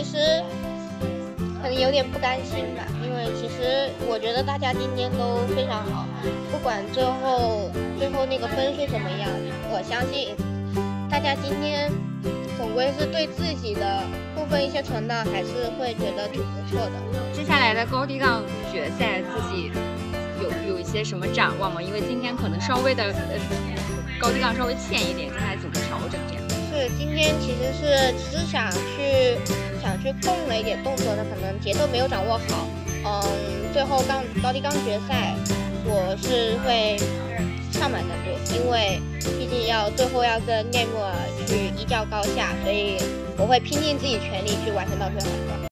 其实可能有点不甘心吧，因为其实我觉得大家今天都非常好，不管最后那个分数怎么样，我相信大家今天总归是对自己的部分一些成长还是会觉得挺不错的。 接下来的高低杠决赛自己有一些什么展望吗？因为今天可能稍微的高低杠稍微欠一点，接下来怎么调整这样？ 是今天其实只想去动了一点动作的，可能节奏没有掌握好。最后高低杠决赛，我是会上满难度，因为毕竟最后要跟内莫尔去一较高下，所以我会拼尽自己全力去完成到最后。